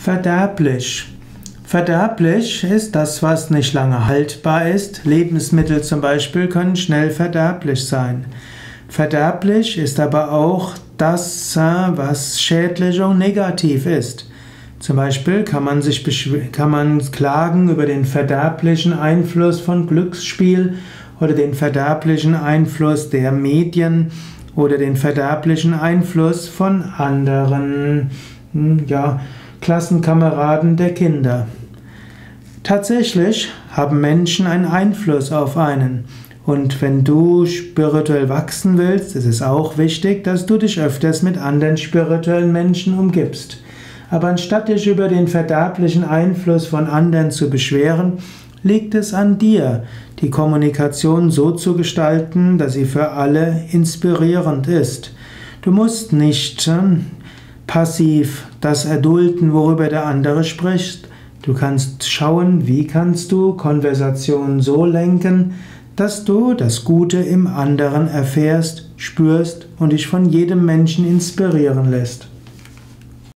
Verderblich. Verderblich ist das, was nicht lange haltbar ist. Lebensmittel zum Beispiel können schnell verderblich sein. Verderblich ist aber auch das, was schädlich und negativ ist. Zum Beispiel kann man klagen über den verderblichen Einfluss von Glücksspiel oder den verderblichen Einfluss der Medien oder den verderblichen Einfluss von anderen, Klassenkameraden der Kinder. Tatsächlich haben Menschen einen Einfluss auf einen. Und wenn du spirituell wachsen willst, ist es auch wichtig, dass du dich öfters mit anderen spirituellen Menschen umgibst. Aber anstatt dich über den verderblichen Einfluss von anderen zu beschweren, liegt es an dir, die Kommunikation so zu gestalten, dass sie für alle inspirierend ist. Du musst nicht passiv das erdulden, worüber der andere spricht. Du kannst schauen, wie kannst du Konversationen so lenken, dass du das Gute im anderen erfährst, spürst und dich von jedem Menschen inspirieren lässt.